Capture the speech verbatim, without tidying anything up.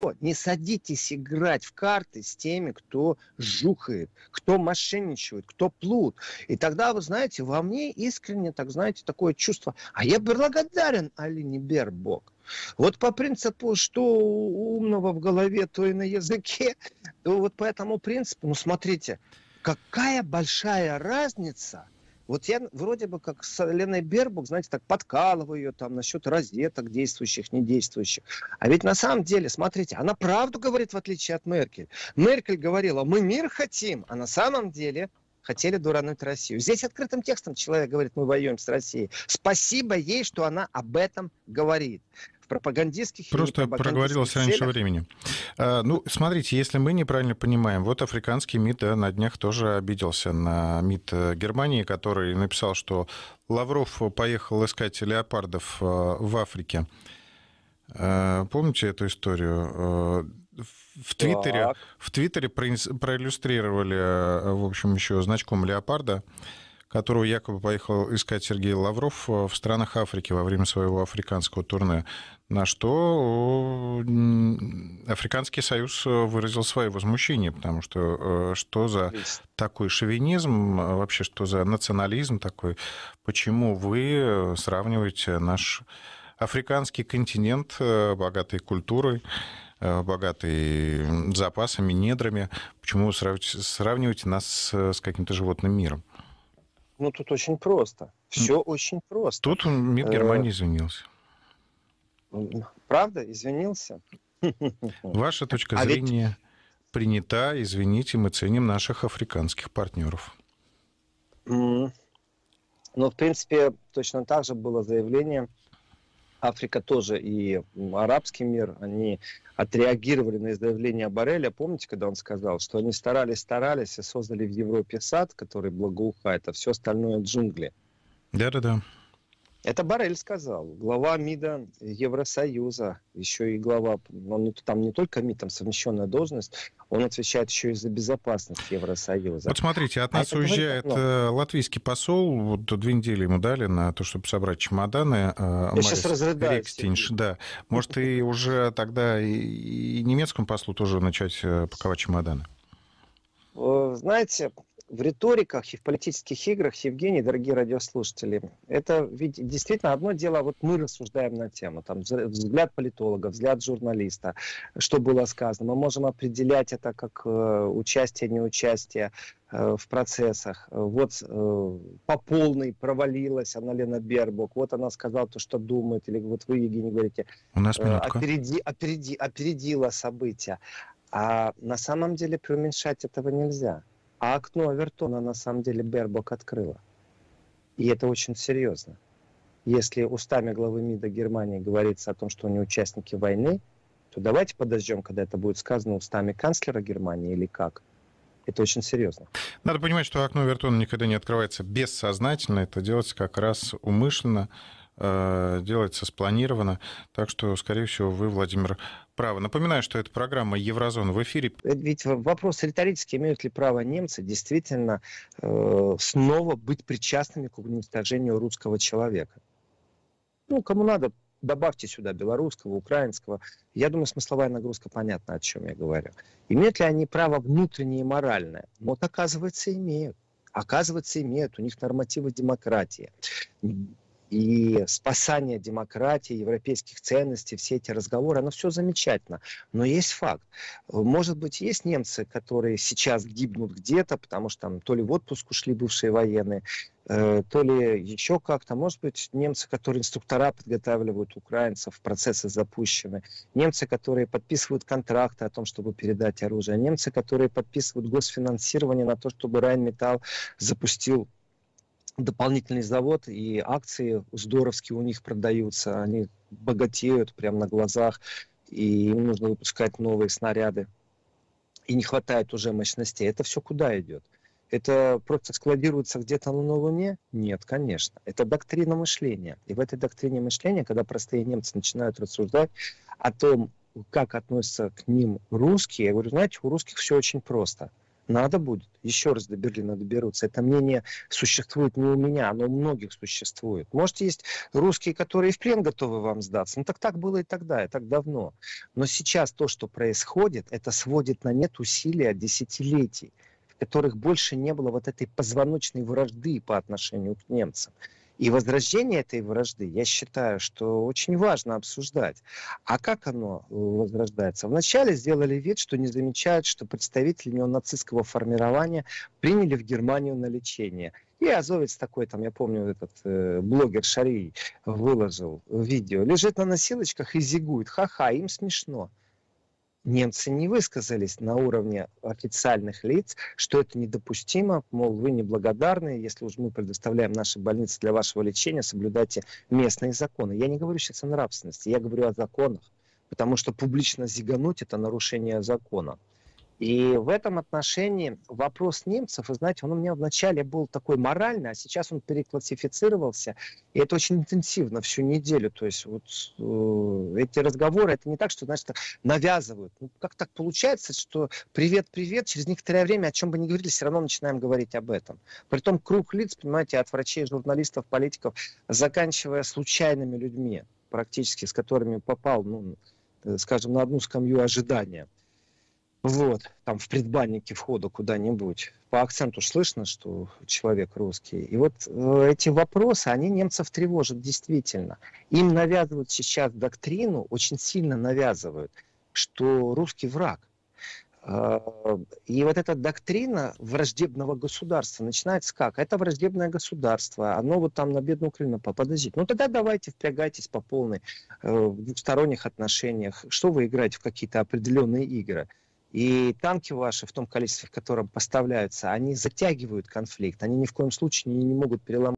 никто, не садитесь играть в карты с теми, кто жухает, кто мошенничает, кто плут. И тогда, вы знаете, во мне искренне, так знаете, такое чувство, а я благодарен Алине Бербок. Вот по принципу, что у умного в голове, то и на языке, то вот по этому принципу, ну смотрите, какая большая разница. Вот я вроде бы как с Леной Бербок, знаете, так подкалываю ее там насчет розеток действующих, недействующих. А ведь на самом деле, смотрите, она правду говорит, в отличие от Меркель. Меркель говорила, мы мир хотим, а на самом деле хотели дурануть Россию. Здесь открытым текстом человек говорит, мы воюем с Россией. Спасибо ей, что она об этом говорит. Пропагандистских Просто проговорилось раньше времени. А, ну, смотрите, если мы неправильно понимаем, вот африканский МИД да, на днях тоже обиделся на МИД Германии, который написал, что Лавров поехал искать леопардов в Африке. Помните эту историю? В Твиттере, в Твиттере проиллюстрировали, в общем, еще значком леопарда, которого якобы поехал искать Сергей Лавров в странах Африки во время своего африканского турне, на что Африканский Союз выразил свое возмущение, потому что что за такой шовинизм, вообще что за национализм такой, почему вы сравниваете наш африканский континент, богатый культурой, богатый запасами, недрами, почему вы сравниваете нас с каким-то животным миром? Ну, тут очень просто. Все очень просто. Тут МИД Германии извинился. Правда? Извинился? Ваша точка а зрения ведь... принята. Извините, мы ценим наших африканских партнеров. Mm. Ну, в принципе, точно так же было заявление. Африка тоже и арабский мир, они отреагировали на заявление Борреля. Помните, когда он сказал, что они старались-старались и создали в Европе сад, который благоухает, а все остальное джунгли? Да-да-да. Это Боррель сказал, глава МИДа Евросоюза, еще и глава, он там не только МИД, там совмещенная должность, он отвечает еще и за безопасность Евросоюза. Вот смотрите, от нас а уезжает говорит, латвийский посол, вот две недели ему дали на то, чтобы собрать чемоданы. Я Марис сейчас разрыдаюсь. Да. Может, и уже тогда и немецкому послу тоже начать паковать чемоданы? Знаете, в риториках и в политических играх, Евгений, дорогие радиослушатели, это ведь действительно одно дело, вот мы рассуждаем на тему, там взгляд политолога, взгляд журналиста, что было сказано. Мы можем определять это как э, участие, неучастие э, в процессах. Вот э, по полной провалилась Анна-Лена Бербок, вот она сказала то, что думает, или вот вы, Евгений, говорите, У нас э, опереди, опереди, опередила события. А на самом деле преуменьшать этого нельзя. А окно Овертона на самом деле Бербок открыла. И это очень серьезно. Если устами главы МИДа Германии говорится о том, что они участники войны, то давайте подождем, когда это будет сказано устами канцлера Германии или как. Это очень серьезно. Надо понимать, что окно Овертона никогда не открывается бессознательно. Это делается как раз умышленно, делается спланированно. Так что, скорее всего, вы, Владимир, правы. Напоминаю, что это программа «Еврозона» в эфире. Ведь вопрос риторический, имеют ли право немцы действительно э, снова быть причастными к уничтожению русского человека? Ну, кому надо, добавьте сюда белорусского, украинского. Я думаю, смысловая нагрузка понятна, о чем я говорю. Имеют ли они право внутреннее и моральное? Вот, оказывается, имеют. Оказывается, имеют. У них нормативы демократии. И спасание демократии, европейских ценностей, все эти разговоры, оно все замечательно. Но есть факт. Может быть, есть немцы, которые сейчас гибнут где-то, потому что там то ли в отпуск ушли бывшие военные, э, то ли еще как-то. Может быть, немцы, которые инструктора подготавливают украинцев, процессы запущены. Немцы, которые подписывают контракты о том, чтобы передать оружие. Немцы, которые подписывают госфинансирование на то, чтобы Райнметалл запустил дополнительный завод, и акции здоровские у них продаются, они богатеют прямо на глазах, и им нужно выпускать новые снаряды, и не хватает уже мощностей. Это все куда идет? Это просто складируется где-то на Луне? Нет, конечно. Это доктрина мышления. И в этой доктрине мышления, когда простые немцы начинают рассуждать о том, как относятся к ним русские, я говорю, знаете, у русских все очень просто. Надо будет. Еще раз до Берлина доберутся. Это мнение существует не у меня, оно у многих существует. Может, есть русские, которые и в плен готовы вам сдаться. Ну, так так было и тогда, и так давно. Но сейчас то, что происходит, это сводит на нет усилия десятилетий, в которых больше не было вот этой позвоночной вражды по отношению к немцам. И возрождение этой вражды, я считаю, что очень важно обсуждать. А как оно возрождается? Вначале сделали вид, что не замечают, что представители неонацистского формирования приняли в Германию на лечение. И азовец такой, там, я помню, этот э, блогер Шарий выложил видео. Лежит на носилочках и зигует. Ха-ха, им смешно. Немцы не высказались на уровне официальных лиц, что это недопустимо, мол, вы неблагодарны, если уж мы предоставляем наши больницы для вашего лечения, соблюдайте местные законы. Я не говорю сейчас о нравственности, я говорю о законах, потому что публично зигануть – это нарушение закона. И в этом отношении вопрос немцев, вы знаете, он у меня вначале был такой моральный, а сейчас он переклассифицировался. И это очень интенсивно всю неделю. То есть вот э, эти разговоры, это не так, что, значит, навязывают. Ну, как так получается, что привет-привет, через некоторое время, о чем бы ни говорили, все равно начинаем говорить об этом. Притом круг лиц, понимаете, от врачей, журналистов, политиков, заканчивая случайными людьми, практически, с которыми попал, ну, скажем, на одну скамью ожидания. Вот, там в предбаннике входа куда-нибудь. По акценту слышно, что человек русский. И вот э, эти вопросы, они немцев тревожат действительно. Им навязывают сейчас доктрину, очень сильно навязывают, что русский враг. Э, и вот эта доктрина враждебного государства начинается как? Это враждебное государство, оно вот там на бедную Украину подождите. Ну тогда давайте впрягайтесь по полной э, в двусторонних отношениях. Что вы играете в какие-то определенные игры? И танки ваши, в том количестве, в котором поставляются, они затягивают конфликт. Они ни в коем случае не, не могут переломать